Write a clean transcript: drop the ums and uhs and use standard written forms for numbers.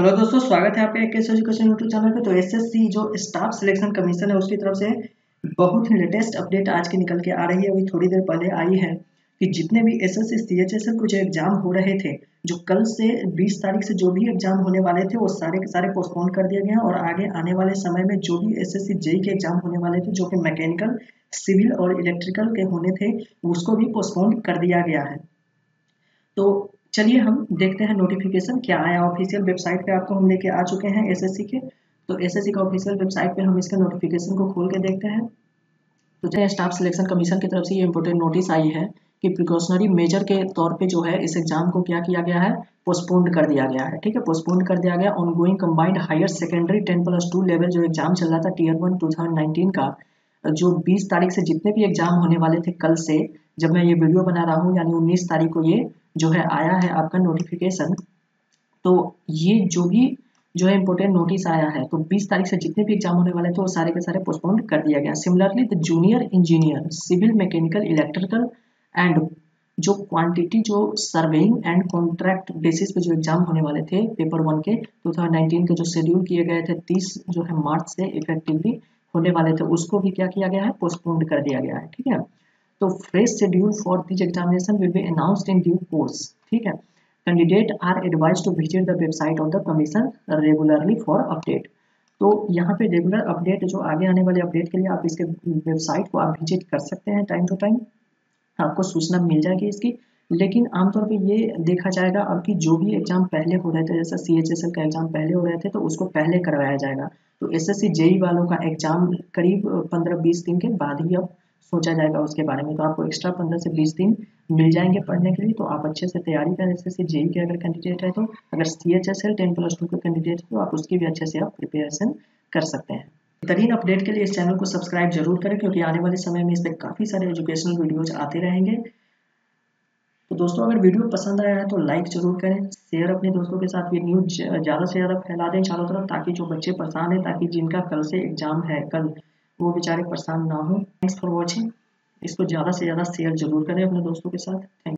Hello दोस्तों, स्वागत है आपका एकेएस एजुकेशन यूट्यूब चैनल पे। तो एसएससी जो स्टाफ सिलेक्शन कमीशन है उसकी तरफ से बहुत ही लेटेस्ट अपडेट आज की निकल के आ रही है। अभी थोड़ी देर पहले आई है कि जितने भी एसएससी सीएचएसएल को जो एग्जाम हो रहे थे, जो कल से 20 तारीख से जो भी एग्जाम होने वाले थे वो सारे के सारे पोस्टपोन कर दिए गए हैं। और आगे आने वाले समय में जो भी एसएससी जेई के एग्जाम होने वाले थे, जो कि मैकेनिकल, सिविल और इलेक्ट्रिकल के होने थे, उसको भी पोस्टपोन कर दिया गया है। तो चलिए हम देखते हैं नोटिफिकेशन क्या आया। ऑफिशियल वेबसाइट पे आपको हम लेके आ चुके हैं एसएससी के। तो एसएससी का ऑफिशियल वेबसाइट पे हम इसके नोटिफिकेशन को खोल के देखते हैं। तो स्टाफ सिलेक्शन कमीशन की तरफ से ये इंपॉर्टेंट नोटिस आई है कि प्रिकॉशनरी मेजर के तौर पे जो है इस एग्जाम को क्या किया गया है, पोस्टपोन्ड कर दिया गया है। ठीक है, पोस्टपोन्ड कर दिया गया। Ongoing combined higher secondary 10+2 level जो एग्जाम चल रहा था टीयर 1 2019 का, जो 20 तारीख से जितने भी एग्जाम होने वाले थे कल से, जब मैं ये वीडियो बना रहा हूँ यानी 19 तारीख को ये जो है आया है आपका नोटिफिकेशन। तो ये जो है इंपॉर्टेंट नोटिस आया है। तो 20 तारीख से जितने भी एग्जाम होने वाले थे वो सारे के सारे पोस्टपोन कर दिया गया। Similarly the junior engineer civil mechanical electrical and जो क्वांटिटी जो सर्वेइंग एंड कॉन्ट्रैक्ट बेसिस पे जो एग्जाम होने वाले थे पेपर 1 के 2019 के, जो शेड्यूल किए गए थे 30 जो है मार्च से इफेक्टिवली होने वाले थे, उसको भी क्या किया गया है, पोस्टपोन कर दिया गया है। ठीक है, तो fresh schedule for this examination will be announced in due course. ठीक है, candidate are advise to visit the website of the commission regularly for update. तो यहाँ पे रेगुलर अपडेट, जो आगे आने वाले अपडेट के लिए आप इसके वेबसाइट को आप विजिट कर सकते हैं। टाइम टू टाइम आपको सूचना मिल जाएगी इसकी। लेकिन आमतौर पे ये देखा जाएगा अब कि जो भी एग्जाम पहले हो रहे थे, जैसा सीएचएसएल का एग्जाम पहले हो रहे थे, तो उसको पहले करवाया जाएगा। तो एसएससी जेई वालों का एग्जाम करीब 15-20 दिन के बाद ही अब सोचा जाएगा उसके बारे में। तो आपको एक्स्ट्रा 15 से 20 दिन मिल जाएंगे पढ़ने के लिए। तो आप अच्छे से तैयारी करें। एसएससी जेई के अगर कैंडिडेट है तो, अगर सीएचएसएल 10+2 के कैंडिडेट है तो आप उसकी भी अच्छे से आप प्रिपरेशन कर सकते हैं। बेहतरीन अपडेट के लिए इस चैनल को सब्सक्राइब जरूर करें, क्योंकि आने वाले समय में इस पर काफ़ी सारे एजुकेशनल वीडियोज आते रहेंगे। तो दोस्तों, अगर वीडियो पसंद आया है तो लाइक जरूर करें, शेयर अपने दोस्तों के साथ ये न्यूज ज़्यादा से ज़्यादा फैला दें चारों तरफ, ताकि जो बच्चे परेशान हैं, ताकि जिनका कल से एग्जाम है कल, वो बेचारे परेशान ना हो। Thanks for watching. इसको ज़्यादा से ज़्यादा शेयर जरूर करें अपने दोस्तों के साथ। थैंक